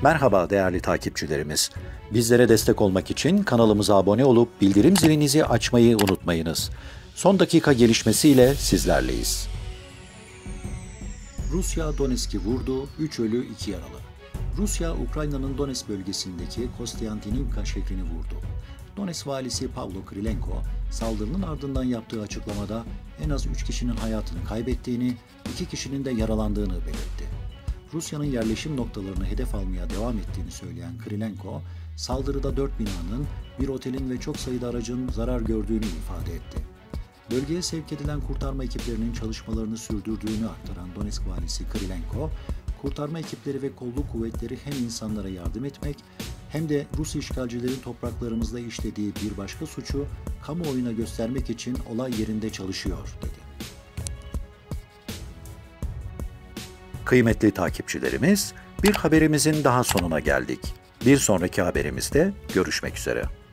Merhaba değerli takipçilerimiz. Bizlere destek olmak için kanalımıza abone olup bildirim zilinizi açmayı unutmayınız. Son dakika gelişmesiyle sizlerleyiz. Rusya Donetsk'i vurdu, 3 ölü 2 yaralı. Rusya, Ukrayna'nın Donetsk bölgesindeki Kostyantynivka şehrini vurdu. Donetsk valisi Pavlo Krylenko, saldırının ardından yaptığı açıklamada en az 3 kişinin hayatını kaybettiğini, 2 kişinin de yaralandığını belirtti. Rusya'nın yerleşim noktalarını hedef almaya devam ettiğini söyleyen Krylenko, saldırıda 4 binanın, bir otelin ve çok sayıda aracın zarar gördüğünü ifade etti. Bölgeye sevk edilen kurtarma ekiplerinin çalışmalarını sürdürdüğünü aktaran Donetsk valisi Krylenko, kurtarma ekipleri ve kolluk kuvvetleri hem insanlara yardım etmek hem de Rus işgalcilerin topraklarımızda işlediği bir başka suçu kamuoyuna göstermek için olay yerinde çalışıyor, dedi. Kıymetli takipçilerimiz, bir haberimizin daha sonuna geldik. Bir sonraki haberimizde görüşmek üzere.